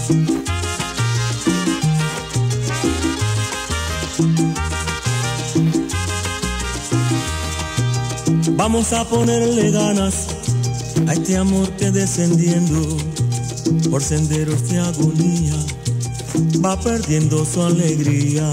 Vamos a ponerle ganas a este amor que descendiendo por senderos de agonía va perdiendo su alegría.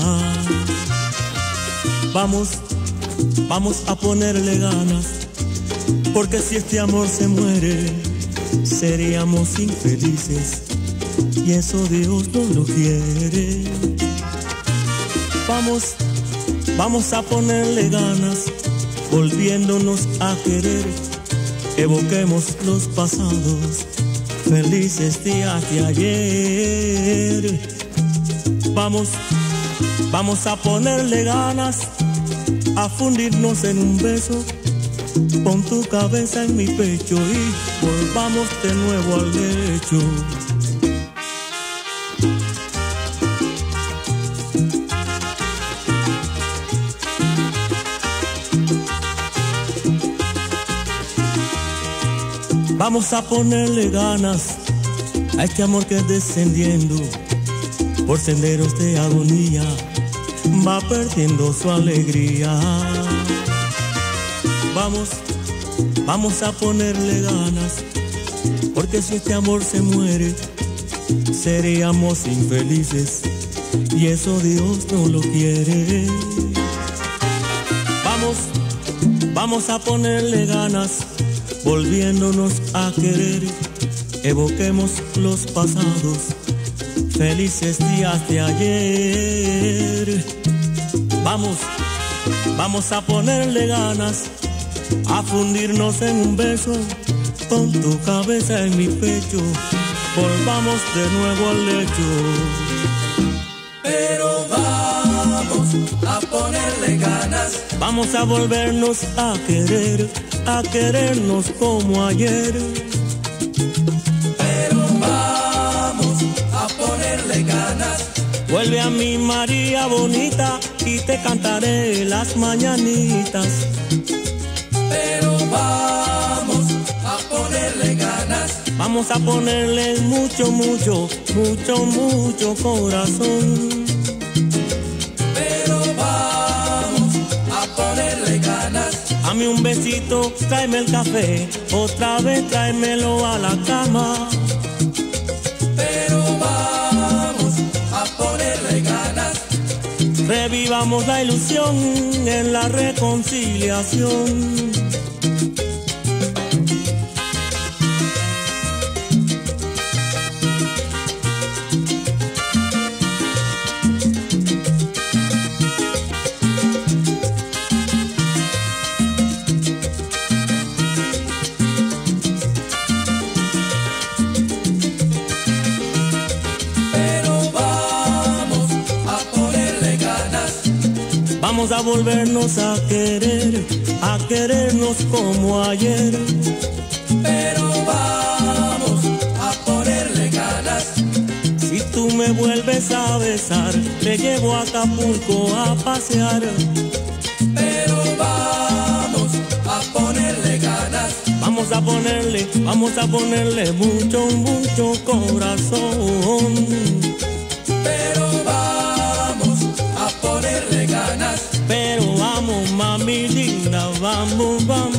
Vamos a ponerle ganas, porque si este amor se muere seríamos infelices y eso Dios no lo quiere. Vamos a ponerle ganas, volviéndonos a querer, evoquemos los pasados felices días de ayer. Vamos a ponerle ganas, a fundirnos en un beso, pon tu cabeza en mi pecho y volvamos de nuevo al lecho. Vamos a ponerle ganas a este amor que descendiendo por senderos de agonía va perdiendo su alegría. Vamos a ponerle ganas, porque si este amor se muere seríamos infelices y eso Dios no lo quiere. Vamos a ponerle ganas, volviéndonos a querer, evoquemos los pasados felices días de ayer. Vamos a ponerle ganas, a fundirnos en un beso, con tu cabeza en mi pecho, volvamos de nuevo al lecho. Pero vamos a ponerle ganas, vamos a volvernos a querernos como ayer. Pero vamos a ponerle ganas, vuelve a mi María bonita y te cantaré las mañanitas. Pero vamos a ponerle ganas, vamos a ponerle mucho, mucho, mucho, mucho corazón. Pero vamos a ponerle ganas, dame un besito, tráeme el café, otra vez tráemelo a la cama. Pero vamos a ponerle ganas, revivamos la ilusión en la reconciliación. Vamos a volvernos a querernos como ayer. Pero vamos a ponerle ganas, si tú me vuelves a besar, te llevo a Acapulco a pasear. Pero vamos a ponerle ganas, vamos a ponerle mucho, mucho corazón. Pero vamos a ponerle ganas, pero vamos, mami linda, vamos.